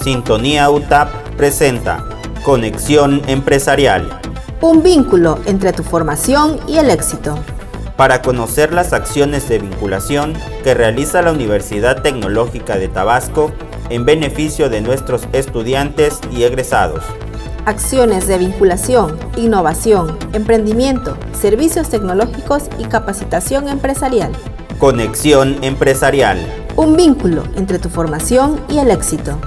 Sintonía UTAP presenta Conexión Empresarial. Un vínculo entre tu formación y el éxito. Para conocer las acciones de vinculación que realiza la Universidad Tecnológica de Tabasco en beneficio de nuestros estudiantes y egresados. Acciones de vinculación, innovación, emprendimiento, servicios tecnológicos y capacitación empresarial. Conexión Empresarial. Un vínculo entre tu formación y el éxito.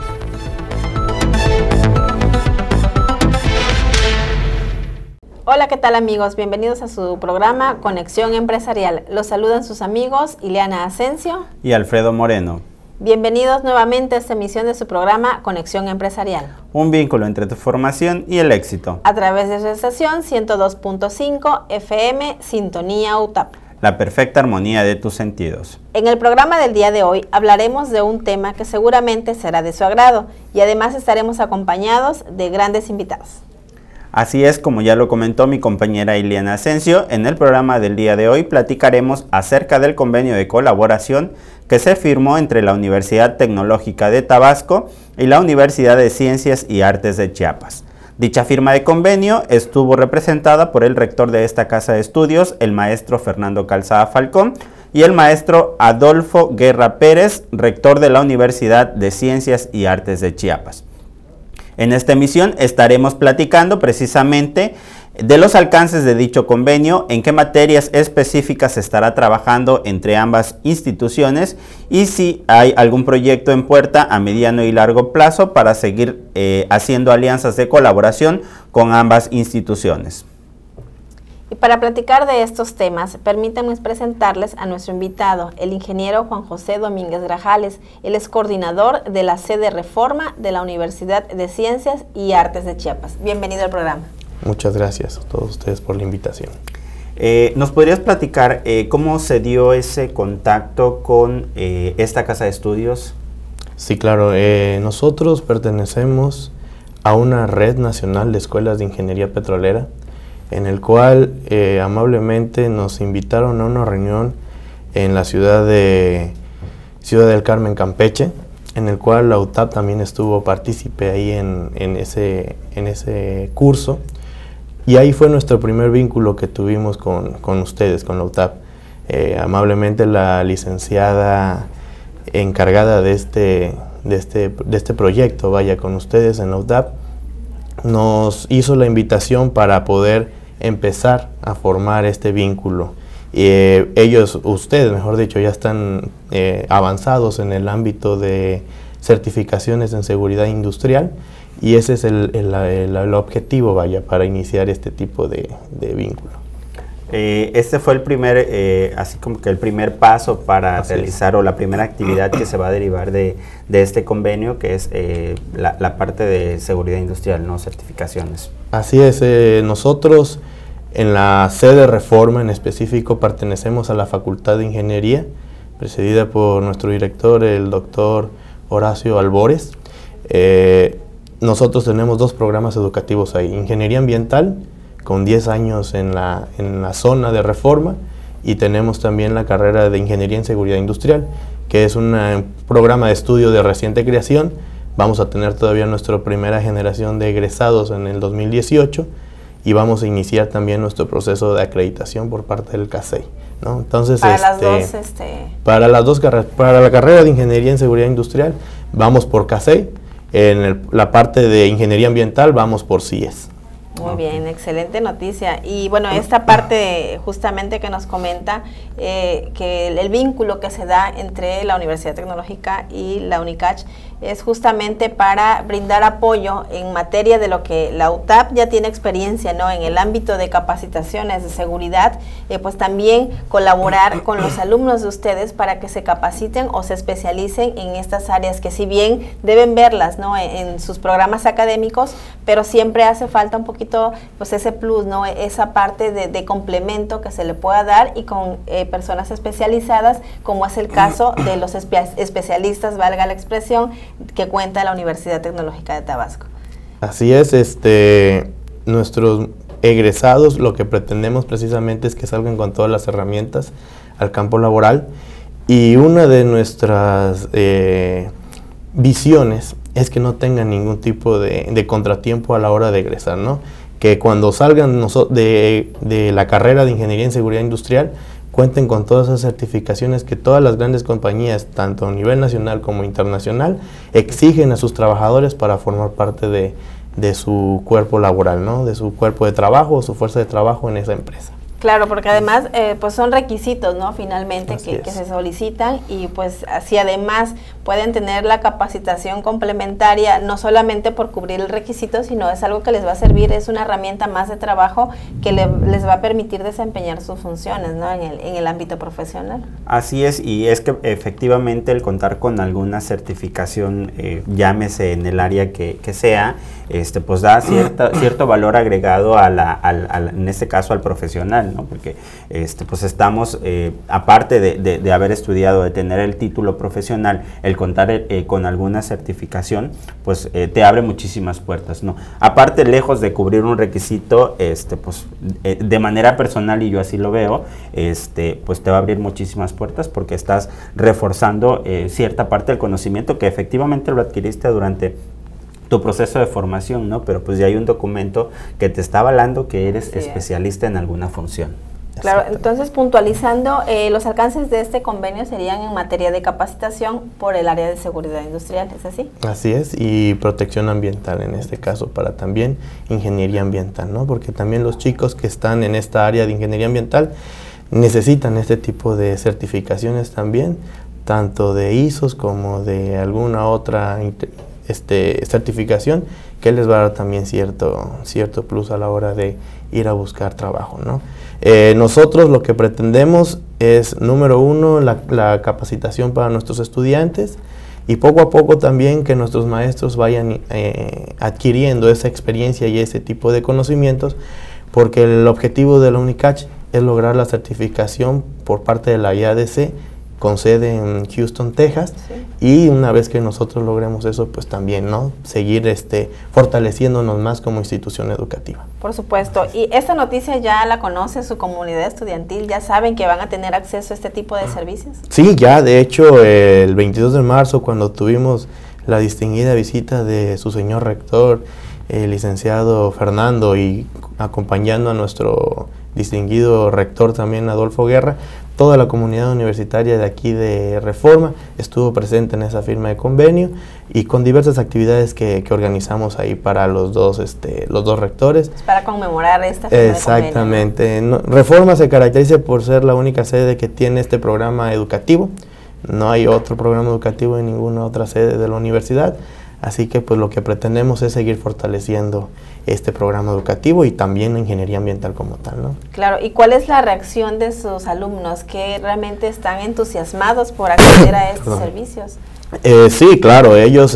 Hola, ¿qué tal amigos? Bienvenidos a su programa Conexión Empresarial. Los saludan sus amigos Ileana Asensio y Alfredo Moreno. Bienvenidos nuevamente a esta emisión de su programa Conexión Empresarial. Un vínculo entre tu formación y el éxito. A través de su estación 102.5 FM Sintonía UTAP. La perfecta armonía de tus sentidos. En el programa del día de hoy hablaremos de un tema que seguramente será de su agrado y además estaremos acompañados de grandes invitados. Así es, como ya lo comentó mi compañera Ileana Asensio, en el programa del día de hoy platicaremos acerca del convenio de colaboración que se firmó entre la Universidad Tecnológica de Tabasco y la Universidad de Ciencias y Artes de Chiapas. Dicha firma de convenio estuvo representada por el rector de esta casa de estudios, el maestro Fernando Calzada Falcón, y el maestro Adolfo Guerra Pérez, rector de la Universidad de Ciencias y Artes de Chiapas. En esta emisión estaremos platicando precisamente de los alcances de dicho convenio, en qué materias específicas se estará trabajando entre ambas instituciones y si hay algún proyecto en puerta a mediano y largo plazo para seguir haciendo alianzas de colaboración con ambas instituciones. Y para platicar de estos temas, permítanme presentarles a nuestro invitado, el ingeniero Juan José Domínguez Grajales. Él es coordinador de la sede Reforma de la Universidad de Ciencias y Artes de Chiapas. Bienvenido al programa. Muchas gracias a todos ustedes por la invitación. ¿Nos podrías platicar cómo se dio ese contacto con esta casa de estudios? Sí, claro. Nosotros pertenecemos a una red nacional de escuelas de ingeniería petrolera, en el cual amablemente nos invitaron a una reunión en la ciudad del Carmen, Campeche, en el cual la UTAP también estuvo partícipe ahí en ese curso, y ahí fue nuestro primer vínculo que tuvimos con ustedes, con la UTAP. Amablemente la licenciada encargada de este proyecto, vaya, con ustedes en la UTAP, nos hizo la invitación para poder empezar a formar este vínculo. Ustedes, mejor dicho, ya están avanzados en el ámbito de certificaciones en seguridad industrial, y ese es el objetivo, vaya, para iniciar este tipo de vínculo. Este fue el primer, así como que el primer paso para realizar, o la primera actividad que se va a derivar de este convenio, que es la parte de seguridad industrial, ¿no? Certificaciones. Así es, nosotros en la sede Reforma en específico pertenecemos a la Facultad de Ingeniería, presidida por nuestro director, el doctor Horacio Albores. Nosotros tenemos dos programas educativos ahí: Ingeniería Ambiental, con 10 años en la zona de Reforma, y tenemos también la carrera de Ingeniería en Seguridad Industrial, que es un programa de estudio de reciente creación. Vamos a tener todavía nuestra primera generación de egresados en el 2018, y vamos a iniciar también nuestro proceso de acreditación por parte del CASEI, ¿no? Entonces, para la carrera de Ingeniería en Seguridad Industrial vamos por CASEI, la parte de Ingeniería Ambiental vamos por CIES. Muy bien, excelente noticia. Y bueno, esta parte justamente que nos comenta, que el vínculo que se da entre la Universidad Tecnológica y la UNICACH es justamente para brindar apoyo en materia de lo que la UTAP ya tiene experiencia, ¿no? En el ámbito de capacitaciones de seguridad, pues también colaborar con los alumnos de ustedes para que se capaciten o se especialicen en estas áreas que, si bien deben verlas, ¿no? En sus programas académicos, pero siempre hace falta un poquito, pues ese plus, ¿no? Esa parte de complemento que se le pueda dar, y con personas especializadas, como es el caso de los especialistas, valga la expresión, que cuenta la Universidad Tecnológica de Tabasco. Así es, nuestros egresados, lo que pretendemos precisamente es que salgan con todas las herramientas al campo laboral, y una de nuestras visiones es que no tengan ningún tipo de contratiempo a la hora de egresar, ¿no? Que cuando salgan de la carrera de Ingeniería en Seguridad Industrial, cuenten con todas esas certificaciones que todas las grandes compañías, tanto a nivel nacional como internacional, exigen a sus trabajadores para formar parte de su cuerpo laboral, ¿no? De su cuerpo de trabajo o su fuerza de trabajo en esa empresa. Claro, porque además pues son requisitos, ¿no? Finalmente que se solicitan, y pues así además pueden tener la capacitación complementaria, no solamente por cubrir el requisito, sino es algo que les va a servir, es una herramienta más de trabajo que les va a permitir desempeñar sus funciones, ¿no? En el ámbito profesional. Así es, y es que efectivamente el contar con alguna certificación, llámese en el área que sea, pues da cierto valor agregado en este caso al profesional, ¿no? Porque pues estamos, aparte de haber estudiado, de tener el título profesional, el contar con alguna certificación, pues te abre muchísimas puertas, ¿no? Aparte, lejos de cubrir un requisito, pues de manera personal, y yo así lo veo, pues te va a abrir muchísimas puertas, porque estás reforzando cierta parte del conocimiento que efectivamente lo adquiriste durante tu proceso de formación, ¿no? Pero pues ya hay un documento que te está avalando que eres especialista en alguna función. Claro, entonces puntualizando, los alcances de este convenio serían en materia de capacitación por el área de seguridad industrial, ¿es así? Así es, y protección ambiental en este caso, para también ingeniería ambiental, ¿no? Porque también los chicos que están en esta área de ingeniería ambiental necesitan este tipo de certificaciones también, tanto de ISOs como de alguna otra certificación, que les va a dar también cierto plus a la hora de ir a buscar trabajo, ¿no? Nosotros lo que pretendemos es, número uno, la capacitación para nuestros estudiantes, y poco a poco también que nuestros maestros vayan adquiriendo esa experiencia y ese tipo de conocimientos, porque el objetivo de la UNICACH es lograr la certificación por parte de la IADC, con sede en Houston, Texas, y una vez que nosotros logremos eso, pues también, ¿no? Seguir fortaleciéndonos más como institución educativa. Por supuesto, y esta noticia ya la conoce su comunidad estudiantil, ¿ya saben que van a tener acceso a este tipo de servicios? Sí, ya, de hecho, el 22 de marzo, cuando tuvimos la distinguida visita de su señor rector, el licenciado Fernando, y acompañando a nuestro distinguido rector también, Adolfo Guerra, toda la comunidad universitaria de aquí de Reforma estuvo presente en esa firma de convenio, y con diversas actividades que organizamos ahí para los dos rectores. Es para conmemorar esta firma de convenio. Exactamente. Reforma se caracteriza por ser la única sede que tiene este programa educativo. No hay otro programa educativo en ninguna otra sede de la universidad. Así que pues lo que pretendemos es seguir fortaleciendo este programa educativo y también la ingeniería ambiental como tal, ¿no? Claro, ¿y cuál es la reacción de sus alumnos que realmente están entusiasmados por acceder a estos servicios? Sí, claro, ellos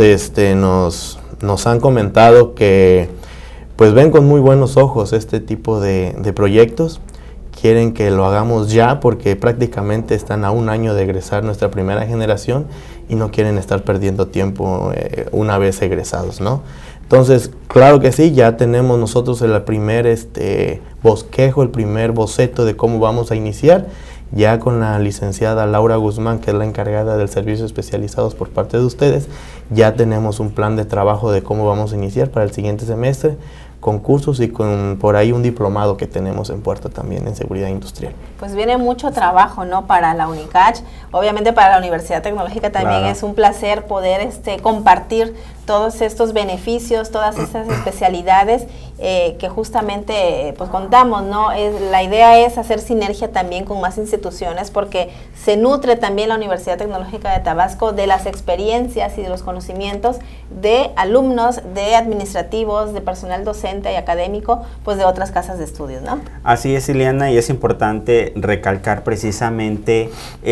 nos han comentado que pues ven con muy buenos ojos este tipo de proyectos. Quieren que lo hagamos ya, porque prácticamente están a un año de egresar nuestra primera generación y no quieren estar perdiendo tiempo una vez egresados, ¿no? Entonces, claro que sí, ya tenemos nosotros el primer bosquejo, el primer boceto de cómo vamos a iniciar, ya con la licenciada Laura Guzmán, que es la encargada del servicio especializados por parte de ustedes. Ya tenemos un plan de trabajo de cómo vamos a iniciar para el siguiente semestre, con cursos y con por ahí un diplomado que tenemos en puerta también en seguridad industrial. Pues viene mucho trabajo, ¿no? Para la UNICACH, obviamente para la Universidad Tecnológica también. Claro. Es un placer poder compartir todos estos beneficios, todas estas especialidades que justamente pues contamos, ¿no? La idea es hacer sinergia también con más instituciones, porque se nutre también la Universidad Tecnológica de Tabasco de las experiencias y de los conocimientos de alumnos, de administrativos, de personal docente y académico, pues de otras casas de estudios, ¿no? Así es, Ileana, y es importante recalcar precisamente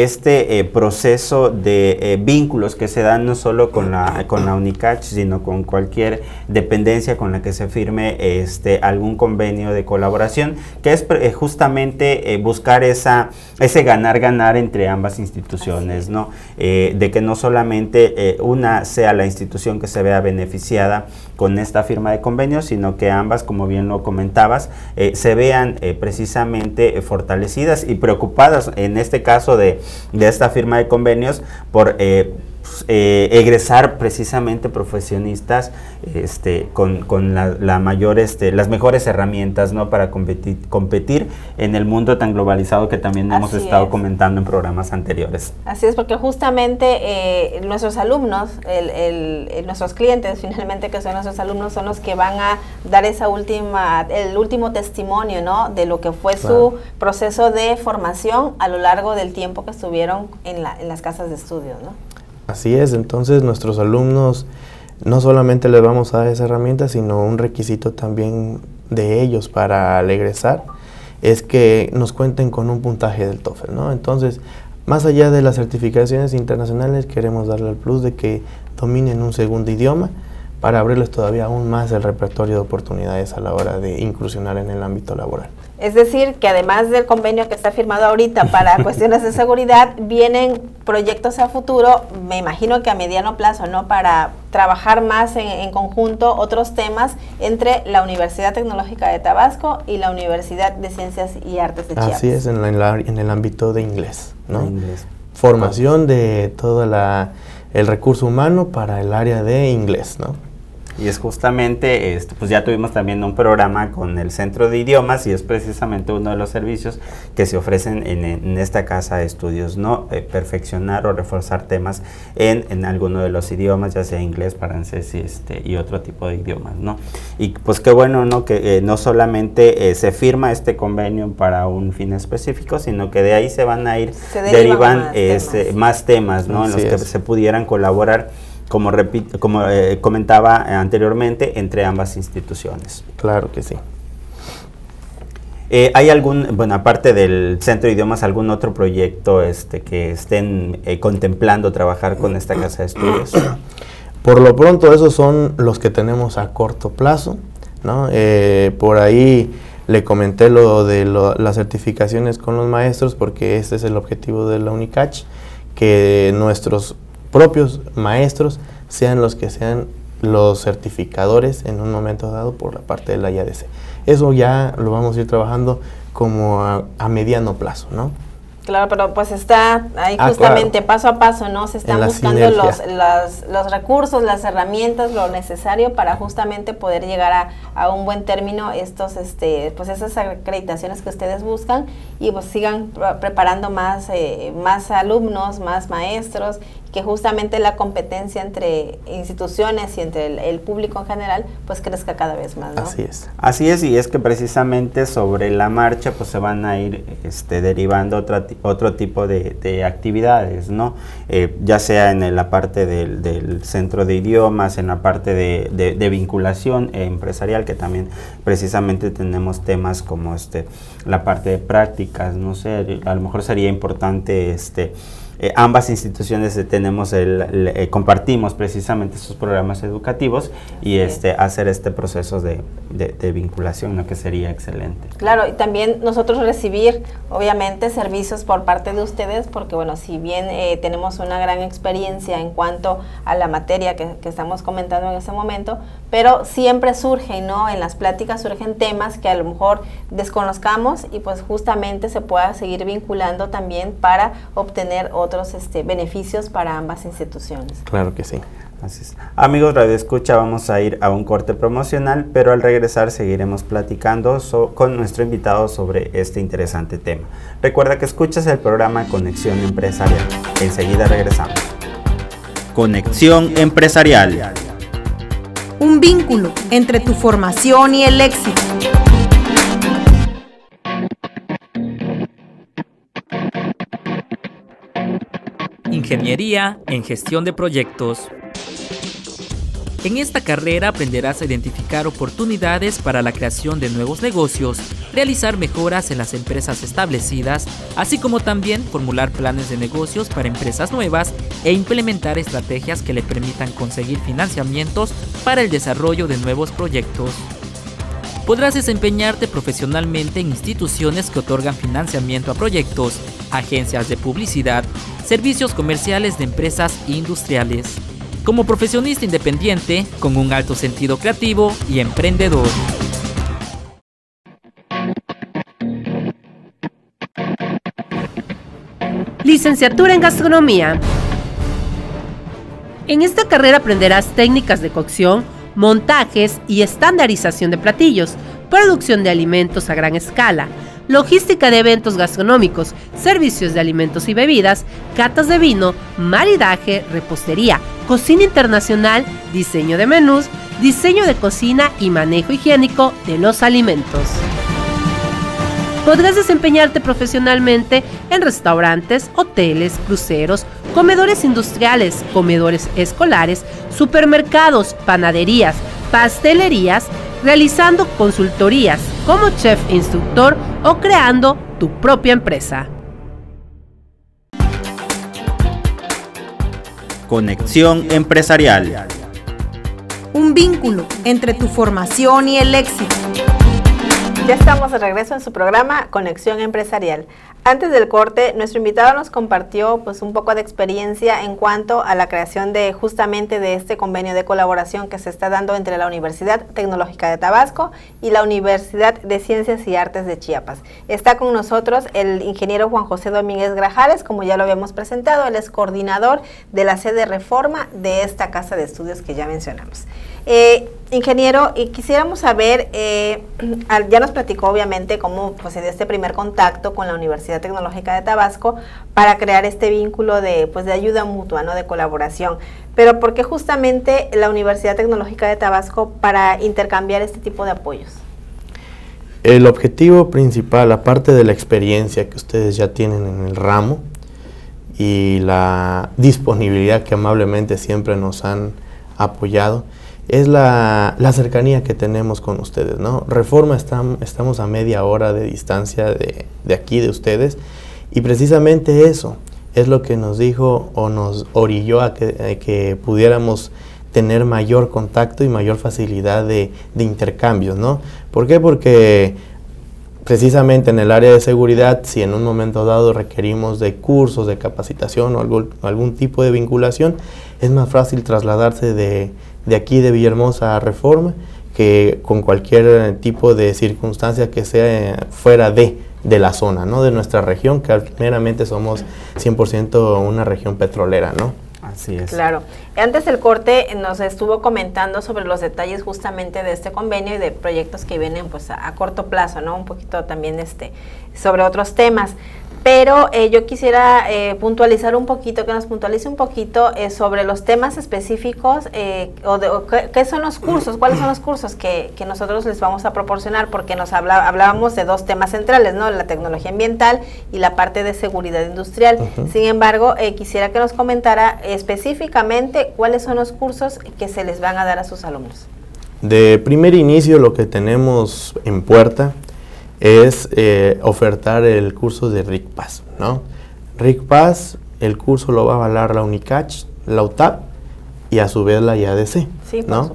proceso de vínculos que se dan no solo con la UNICACH, sino con cualquier dependencia con la que se firme algún convenio de colaboración, que es justamente buscar ese ganar-ganar entre ambas instituciones, ¿no? De que no solamente una sea la institución que se vea beneficiada con esta firma de convenios, sino que ambas, como bien lo comentabas, se vean precisamente fortalecidas y preocupadas, en este caso de esta firma de convenios, por egresar precisamente profesionistas con las mejores herramientas, ¿no? Para competir en el mundo tan globalizado que también hemos estado comentando en programas anteriores. Así es, porque justamente nuestros alumnos, nuestros clientes finalmente, que son nuestros alumnos, son los que van a dar el último testimonio, ¿no? De lo que fue su proceso de formación a lo largo del tiempo que estuvieron en las casas de estudios, ¿no? Así es, entonces nuestros alumnos no solamente les vamos a dar esa herramienta, sino un requisito también de ellos para al egresar es que nos cuenten con un puntaje del TOEFL, ¿no? Entonces, más allá de las certificaciones internacionales, queremos darle el plus de que dominen un segundo idioma para abrirles todavía aún más el repertorio de oportunidades a la hora de incursionar en el ámbito laboral. Es decir, que además del convenio que está firmado ahorita para cuestiones de seguridad, vienen proyectos a futuro, me imagino que a mediano plazo, ¿no? Para trabajar más en conjunto otros temas entre la Universidad Tecnológica de Tabasco y la Universidad de Ciencias y Artes de Chiapas. Así es, en el ámbito de inglés, ¿no? Formación de todo el recurso humano para el área de inglés, ¿no? Y es justamente, pues ya tuvimos también un programa con el Centro de Idiomas y es precisamente uno de los servicios que se ofrecen en esta casa de estudios, ¿no? Perfeccionar o reforzar temas en alguno de los idiomas, ya sea inglés, francés y otro tipo de idiomas, ¿no? Y pues qué bueno, ¿no? Que no solamente se firma este convenio para un fin específico, sino que de ahí se van a ir, derivan más temas, ¿no? En los que se pudieran colaborar, como comentaba anteriormente, entre ambas instituciones. Claro que sí. ¿Hay aparte del Centro de Idiomas, algún otro proyecto que estén contemplando trabajar con esta casa de estudios? Por lo pronto, esos son los que tenemos a corto plazo, ¿no? Por ahí le comenté lo de las certificaciones con los maestros, porque este es el objetivo de la UNICACH, que nuestros propios maestros sean los que sean los certificadores en un momento dado por la parte de la IADC. Eso ya lo vamos a ir trabajando como a mediano plazo, ¿no? Claro, pero pues está ahí justamente paso a paso, ¿no? Se están buscando los recursos, las herramientas, lo necesario para justamente poder llegar a un buen término pues esas acreditaciones que ustedes buscan y pues sigan preparando más alumnos, más maestros, que justamente la competencia entre instituciones y entre el público en general pues crezca cada vez más, ¿no? Así es, y es que precisamente sobre la marcha pues se van a ir derivando otro tipo de actividades, ¿no? Ya sea en la parte del Centro de Idiomas, en la parte de vinculación empresarial, que también precisamente tenemos temas como la parte de prácticas, no sé, a lo mejor sería importante ambas instituciones compartimos precisamente estos programas educativos y hacer este proceso de vinculación, ¿no? Que sería excelente. Claro, y también nosotros recibir, obviamente, servicios por parte de ustedes, porque bueno, si bien tenemos una gran experiencia en cuanto a la materia que estamos comentando en este momento, pero siempre surgen, ¿no? En las pláticas surgen temas que a lo mejor desconozcamos y pues justamente se pueda seguir vinculando también para obtener otros beneficios para ambas instituciones. Claro que sí. Así es. Amigos Radio Escucha, vamos a ir a un corte promocional, pero al regresar seguiremos platicando con nuestro invitado sobre este interesante tema. Recuerda que escuchas el programa Conexión Empresarial. Enseguida regresamos. Conexión Empresarial. Un vínculo entre tu formación y el éxito. Ingeniería en Gestión de Proyectos. En esta carrera aprenderás a identificar oportunidades para la creación de nuevos negocios, realizar mejoras en las empresas establecidas, así como también formular planes de negocios para empresas nuevas e implementar estrategias que le permitan conseguir financiamientos para el desarrollo de nuevos proyectos. Podrás desempeñarte profesionalmente en instituciones que otorgan financiamiento a proyectos, agencias de publicidad, servicios comerciales de empresas industriales. Como profesionista independiente, con un alto sentido creativo y emprendedor. Licenciatura en Gastronomía. En esta carrera aprenderás técnicas de cocción, montajes y estandarización de platillos, producción de alimentos a gran escala, logística de eventos gastronómicos, servicios de alimentos y bebidas, catas de vino, maridaje, repostería, cocina internacional, diseño de menús, diseño de cocina y manejo higiénico de los alimentos. Podrás desempeñarte profesionalmente en restaurantes, hoteles, cruceros, comedores industriales, comedores escolares, supermercados, panaderías, pastelerías, realizando consultorías como chef instructor o creando tu propia empresa. Conexión empresarial. Un vínculo entre tu formación y el éxito. Ya estamos de regreso en su programa Conexión Empresarial. Antes del corte, nuestro invitado nos compartió pues un poco de experiencia en cuanto a la creación de justamente de este convenio de colaboración que se está dando entre la Universidad Tecnológica de Tabasco y la Universidad de Ciencias y Artes de Chiapas. Está con nosotros el ingeniero Juan José Domínguez Grajales, como ya lo habíamos presentado, él es coordinador de la sede Reforma de esta casa de estudios que ya mencionamos. Ingeniero, y quisiéramos saber, ya nos platicó obviamente cómo pues, se dio este primer contacto con la Universidad Tecnológica de Tabasco para crear este vínculo de ayuda mutua, ¿no? De colaboración. Pero ¿por qué justamente la Universidad Tecnológica de Tabasco para intercambiar este tipo de apoyos? El objetivo principal, aparte de la experiencia que ustedes ya tienen en el ramo y la disponibilidad que amablemente siempre nos han apoyado, es la cercanía que tenemos con ustedes, ¿no? Reforma estamos a media hora de distancia de aquí, de ustedes, y precisamente eso es lo que nos dijo o nos orilló a que pudiéramos tener mayor contacto y mayor facilidad de intercambios, ¿no? ¿Por qué? Porque precisamente en el área de seguridad, si en un momento dado requerimos de cursos, de capacitación o algún tipo de vinculación, es más fácil trasladarse de aquí de Villahermosa a Reforma que con cualquier tipo de circunstancia que sea fuera de la zona, ¿no? De nuestra región, que meramente somos 100% una región petrolera, ¿no? Así es. Claro. Antes del corte nos estuvo comentando sobre los detalles justamente de este convenio y de proyectos que vienen pues a corto plazo, ¿no? Un poquito también sobre otros temas. Pero yo quisiera puntualizar un poquito, que nos puntualice un poquito sobre los temas específicos qué son los cursos, cuáles son los cursos que nosotros les vamos a proporcionar, porque hablábamos de dos temas centrales, ¿no? La tecnología ambiental y la parte de seguridad industrial. Sin embargo, quisiera que nos comentara específicamente cuáles son los cursos que se les van a dar a sus alumnos. De primer inicio, lo que tenemos en puerta es ofertar el curso de RICPAS, ¿no? RICPAS, el curso lo va a avalar la UNICACH, la UTAP y a su vez la IADC, sí, ¿no?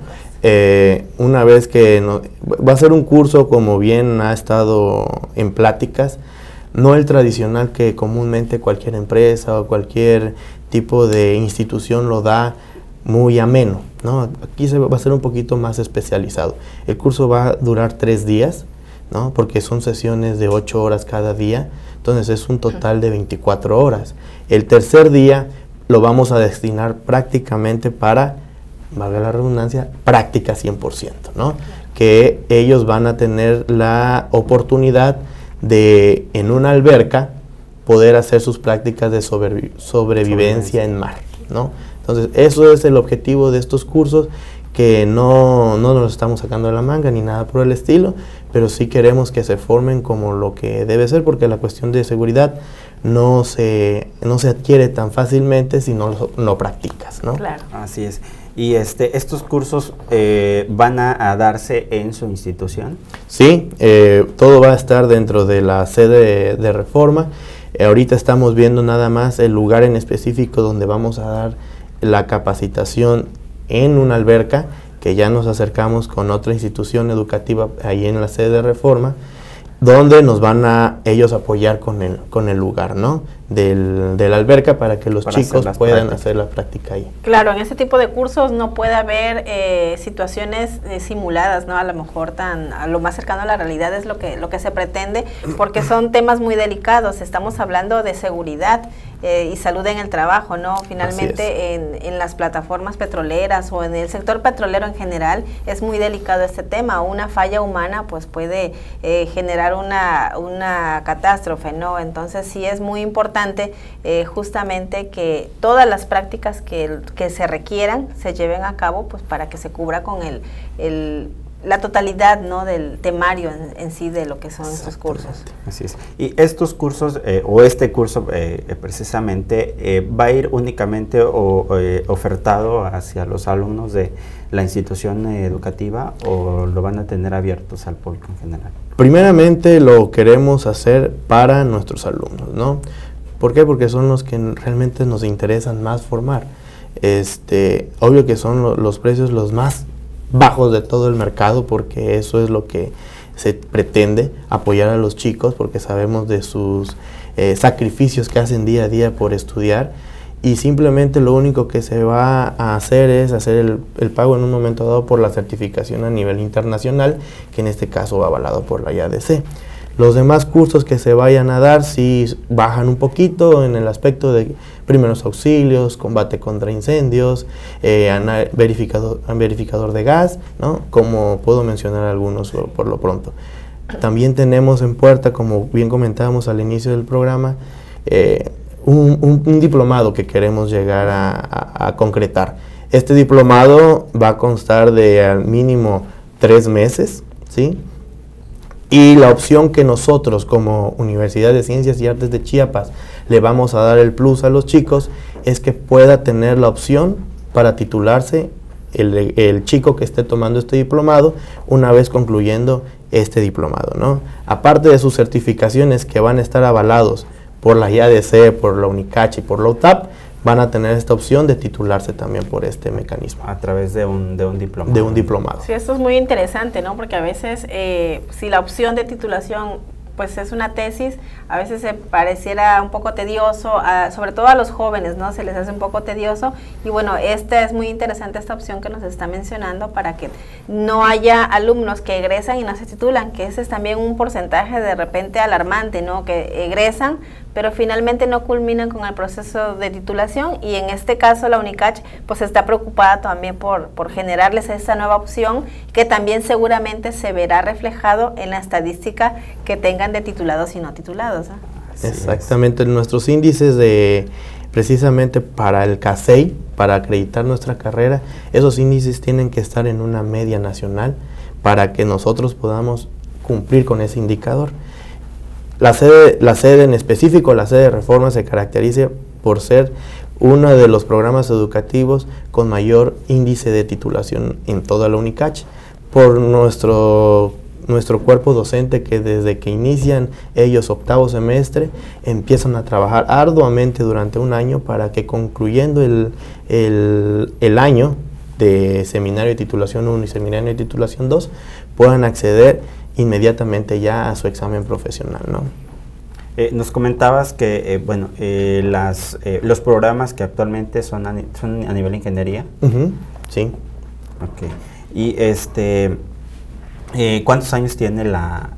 Una vez que va a ser un curso, como bien ha estado en pláticas, no el tradicional que comúnmente cualquier empresa o cualquier tipo de institución lo da muy ameno, ¿no? Aquí va a ser un poquito más especializado. El curso va a durar 3 días, ¿no? Porque son sesiones de 8 horas cada día, entonces es un total de 24 horas. El tercer día lo vamos a destinar prácticamente para, valga la redundancia, práctica 100%, ¿no? Que ellos van a tener la oportunidad de, en una alberca, poder hacer sus prácticas de sobrevivencia en mar, ¿no? Entonces, eso es el objetivo de estos cursos, que no nos lo estamos sacando de la manga ni nada por el estilo, pero sí queremos que se formen como lo que debe ser, porque la cuestión de seguridad no se adquiere tan fácilmente si no lo practicas, ¿no? Claro. Así es. ¿Y estos cursos van a darse en su institución? Sí, todo va a estar dentro de la sede de Reforma. Ahorita estamos viendo nada más el lugar en específico donde vamos a dar la capacitación en una alberca, que ya nos acercamos con otra institución educativa ahí en la sede de Reforma, donde nos van a ellos apoyar con el lugar, ¿no? De la alberca, para que los chicos puedan hacer la práctica ahí. Claro, en este tipo de cursos no puede haber situaciones simuladas, ¿no? A lo mejor a lo más cercano a la realidad es lo que se pretende, porque son temas muy delicados. Estamos hablando de seguridad, y salud en el trabajo, ¿no? Finalmente en las plataformas petroleras o en el sector petrolero en general es muy delicado este tema. Una falla humana pues puede generar una catástrofe, ¿no? Entonces sí es muy importante justamente que todas las prácticas que se requieran se lleven a cabo pues para que se cubra con la totalidad, ¿no?, del temario en sí de lo que son estos cursos. Así es. Y estos cursos, o este curso precisamente, ¿va a ir únicamente ofertado hacia los alumnos de la institución educativa o lo van a tener abiertos al público en general? Primeramente lo queremos hacer para nuestros alumnos, ¿no? ¿Por qué? Porque son los que realmente nos interesan más formar. Obvio que son los precios los más bajos de todo el mercado, porque eso es lo que se pretende, apoyar a los chicos, porque sabemos de sus sacrificios que hacen día a día por estudiar, y simplemente lo único que se va a hacer es hacer el pago en un momento dado por la certificación a nivel internacional, que en este caso va avalado por la IADC. Los demás cursos que se vayan a dar sí bajan un poquito en el aspecto de primeros auxilios, combate contra incendios, verificador de gas, ¿no? Como puedo mencionar algunos por lo pronto. También tenemos en puerta, como bien comentábamos al inicio del programa, un diplomado que queremos llegar a concretar. Este diplomado va a constar de al mínimo 3 meses, ¿sí? Y la opción que nosotros como Universidad de Ciencias y Artes de Chiapas le vamos a dar el plus a los chicos es que pueda tener la opción para titularse el chico que esté tomando este diplomado una vez concluyendo este diplomado, ¿no? Aparte de sus certificaciones que van a estar avalados por la IADC, por la UNICACH y por la UTAP, van a tener esta opción de titularse también por este mecanismo. A través de un diplomado. De un diplomado. Sí, esto es muy interesante, ¿no? Porque a veces, si la opción de titulación pues es una tesis, a veces se pareciera un poco tedioso, sobre todo a los jóvenes, ¿no? Se les hace un poco tedioso, y bueno, es muy interesante esta opción que nos está mencionando para que no haya alumnos que egresan y no se titulan, que ese es también un porcentaje de repente alarmante, ¿no? Que egresan, pero finalmente no culminan con el proceso de titulación, y en este caso la UNICACH pues está preocupada también por generarles esta nueva opción, que también seguramente se verá reflejado en la estadística que tengan de titulados y no titulados, ¿no? Exactamente, nuestros índices precisamente para el CASEI, para acreditar nuestra carrera, esos índices tienen que estar en una media nacional para que nosotros podamos cumplir con ese indicador. La sede en específico, la sede de Reforma, se caracteriza por ser uno de los programas educativos con mayor índice de titulación en toda la UNICACH, por nuestro cuerpo docente, que desde que inician ellos 8º semestre empiezan a trabajar arduamente durante un año para que concluyendo el año de seminario de titulación 1 y seminario de titulación 2 puedan acceder inmediatamente ya a su examen profesional, ¿no? Nos comentabas que los programas que actualmente son a nivel de ingeniería. Sí. Ok. Y ¿cuántos años tiene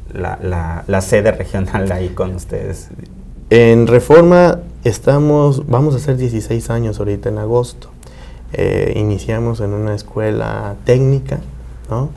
la sede regional ahí con ustedes? En Reforma vamos a hacer 16 años ahorita en agosto. Iniciamos en una escuela técnica, ¿no?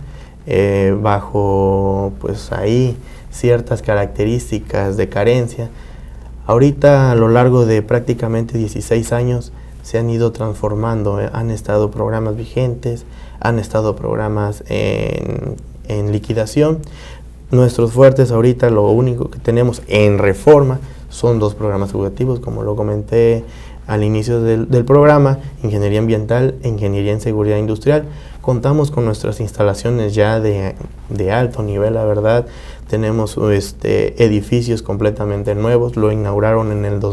Bajo pues ahí ciertas características de carencia. Ahorita a lo largo de prácticamente 16 años se han ido transformando, han estado programas vigentes, han estado programas en liquidación. Nuestros fuertes ahorita, lo único que tenemos en Reforma son 2 programas educativos, como lo comenté al inicio del programa: Ingeniería Ambiental e Ingeniería en Seguridad Industrial. Contamos con nuestras instalaciones ya de alto nivel, la verdad. Tenemos edificios completamente nuevos, lo inauguraron en el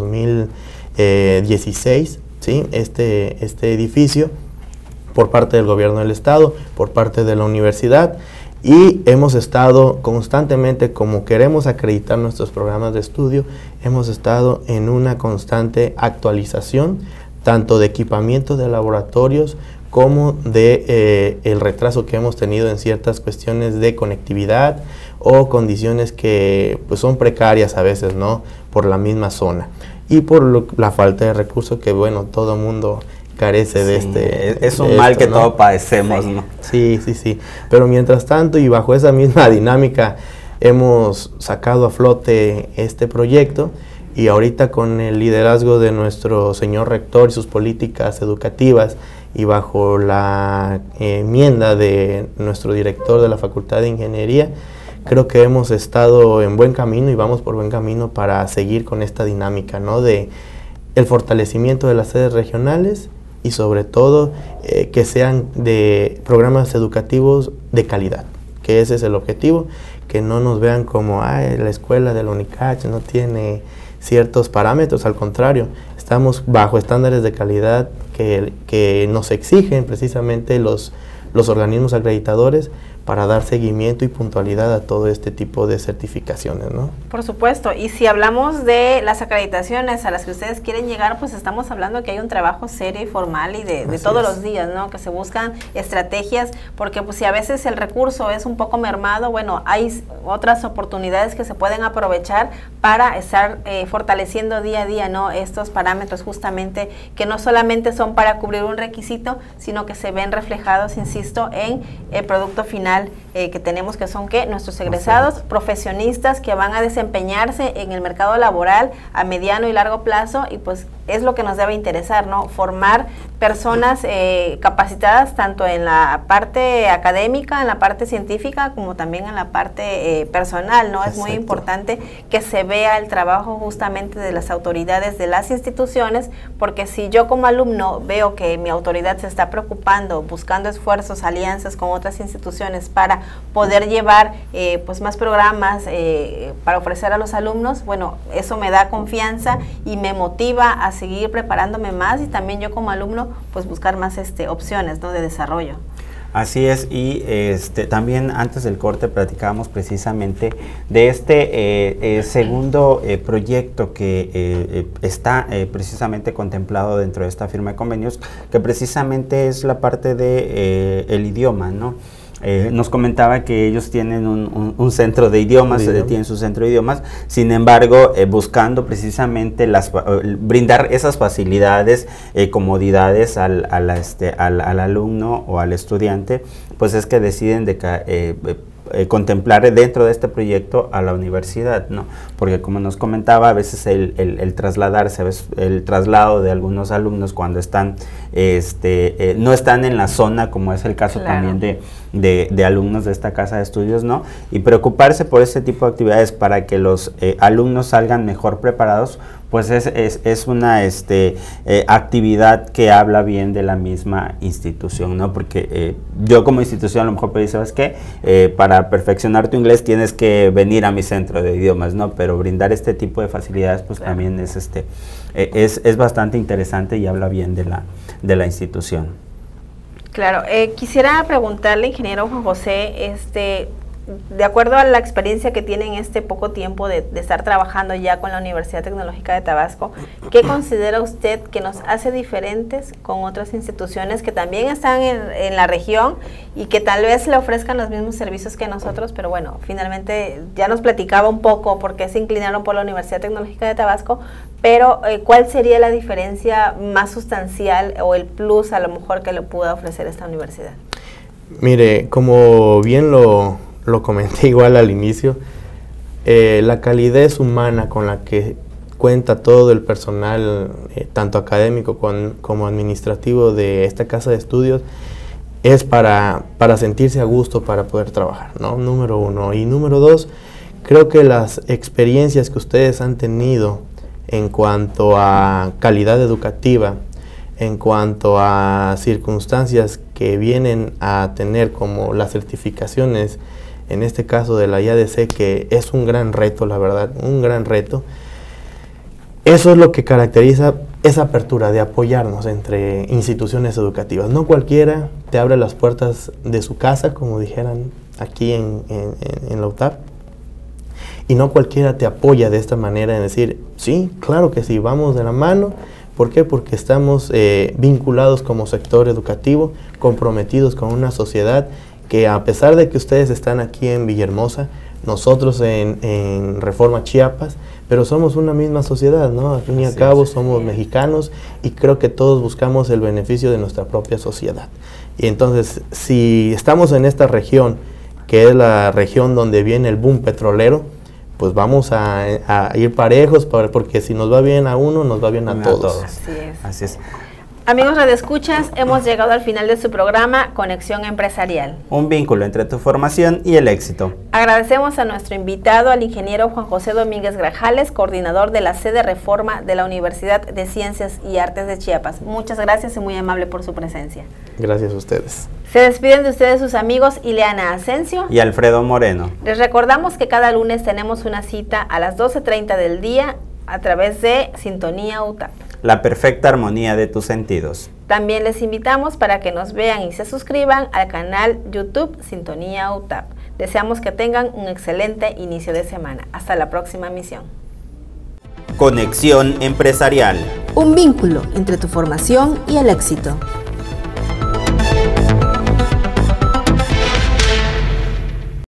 2016, ¿sí? Este edificio por parte del gobierno del estado, por parte de la universidad, y hemos estado constantemente, como queremos acreditar nuestros programas de estudio, hemos estado en una constante actualización, tanto de equipamiento de laboratorios como de el retraso que hemos tenido en ciertas cuestiones de conectividad o condiciones que pues son precarias a veces, ¿no? Por la misma zona. y por la falta de recursos que, bueno, todo mundo carece de es un mal que todos padecemos, ¿no? Sí. Pero mientras tanto, y bajo esa misma dinámica, hemos sacado a flote este proyecto, y ahorita con el liderazgo de nuestro señor rector y sus políticas educativas, y bajo la enmienda de nuestro director de la Facultad de Ingeniería, creo que hemos estado en buen camino y vamos por buen camino para seguir con esta dinámica, ¿no? De el fortalecimiento de las sedes regionales, y sobre todo que sean de programas educativos de calidad, que ese es el objetivo, que no nos vean como la escuela de la UNICACH no tiene ciertos parámetros. Al contrario, estamos bajo estándares de calidad que nos exigen precisamente los organismos acreditadores para dar seguimiento y puntualidad a todo este tipo de certificaciones, ¿no? Por supuesto, y si hablamos de las acreditaciones a las que ustedes quieren llegar, pues estamos hablando que hay un trabajo serio y formal y de todos los días, ¿no? Que se buscan estrategias, porque pues si a veces el recurso es un poco mermado, bueno, hay otras oportunidades que se pueden aprovechar para estar fortaleciendo día a día, ¿no? Estos parámetros justamente que no solamente son para cubrir un requisito, sino que se ven reflejados, insisto, en el producto final que tenemos, que son nuestros egresados profesionistas que van a desempeñarse en el mercado laboral a mediano y largo plazo, y pues es lo que nos debe interesar, ¿no? Formar personas capacitadas tanto en la parte académica, en la parte científica, como también en la parte personal, ¿no? Es muy importante que se vea el trabajo justamente de las autoridades de las instituciones, porque si yo como alumno veo que mi autoridad se está preocupando, buscando esfuerzos, alianzas con otras instituciones para poder llevar pues más programas para ofrecer a los alumnos, bueno, eso me da confianza y me motiva a seguir preparándome más, y también yo como alumno pues buscar más opciones, ¿no? De desarrollo. Así es, y también antes del corte platicábamos precisamente de este segundo proyecto que está precisamente contemplado dentro de esta firma de convenios, que precisamente es la parte de el idioma, ¿no? Nos comentaba que ellos tienen un centro de idiomas, tienen su centro de idiomas, sin embargo, buscando precisamente brindar esas facilidades, comodidades al alumno o al estudiante, pues es que deciden contemplar dentro de este proyecto a la universidad, ¿no? Porque como nos comentaba, a veces el trasladarse, a veces el traslado de algunos alumnos cuando están, no están en la zona, como es el caso también de alumnos de esta casa de estudios, ¿no? Y preocuparse por ese tipo de actividades para que los alumnos salgan mejor preparados, pues es una actividad que habla bien de la misma institución, ¿no? Porque yo como institución a lo mejor pedí, ¿sabes qué? Para perfeccionar tu inglés tienes que venir a mi centro de idiomas, ¿no? Pero brindar este tipo de facilidades pues también es bastante interesante y habla bien de la institución. Claro, quisiera preguntarle, ingeniero Juan José, de acuerdo a la experiencia que tiene en este poco tiempo de estar trabajando ya con la Universidad Tecnológica de Tabasco, ¿qué considera usted que nos hace diferentes con otras instituciones que también están en la región y que tal vez le ofrezcan los mismos servicios que nosotros? Pero bueno, finalmente ya nos platicaba un poco por qué se inclinaron por la Universidad Tecnológica de Tabasco, pero ¿cuál sería la diferencia más sustancial o el plus a lo mejor que le pueda ofrecer esta universidad? Mire, como bien lo comenté igual al inicio, la calidez humana con la que cuenta todo el personal, tanto académico como administrativo de esta casa de estudios, es para sentirse a gusto para poder trabajar, ¿no? Número uno. Y número dos, creo que las experiencias que ustedes han tenido en cuanto a calidad educativa, en cuanto a circunstancias que vienen a tener como las certificaciones, en este caso de la IADC, que es un gran reto, la verdad, un gran reto. Eso es lo que caracteriza esa apertura de apoyarnos entre instituciones educativas. No cualquiera te abre las puertas de su casa, como dijeran aquí en la UTAP, y no cualquiera te apoya de esta manera en decir, sí, claro que sí, vamos de la mano. ¿Por qué? Porque estamos vinculados como sector educativo, comprometidos con una sociedad que, a pesar de que ustedes están aquí en Villahermosa, nosotros en Reforma Chiapas, pero somos una misma sociedad, ¿no? Al fin y al cabo somos mexicanos y creo que todos buscamos el beneficio de nuestra propia sociedad. Y entonces, si estamos en esta región, que es la región donde viene el boom petrolero, pues vamos a ir parejos, porque si nos va bien a uno, nos va bien a todos. Así es. Amigos radioescuchas, hemos llegado al final de su programa Conexión Empresarial. Un vínculo entre tu formación y el éxito. Agradecemos a nuestro invitado, al ingeniero Juan José Domínguez Grajales, coordinador de la sede Reforma de la Universidad de Ciencias y Artes de Chiapas. Muchas gracias y muy amable por su presencia. Gracias a ustedes. Se despiden de ustedes sus amigos Ileana Asensio y Alfredo Moreno. Les recordamos que cada lunes tenemos una cita a las 12:30 del día a través de Sintonía UTAP. La perfecta armonía de tus sentidos. También les invitamos para que nos vean y se suscriban al canal YouTube Sintonía UTAP. Deseamos que tengan un excelente inicio de semana. Hasta la próxima emisión. Conexión Empresarial. Un vínculo entre tu formación y el éxito.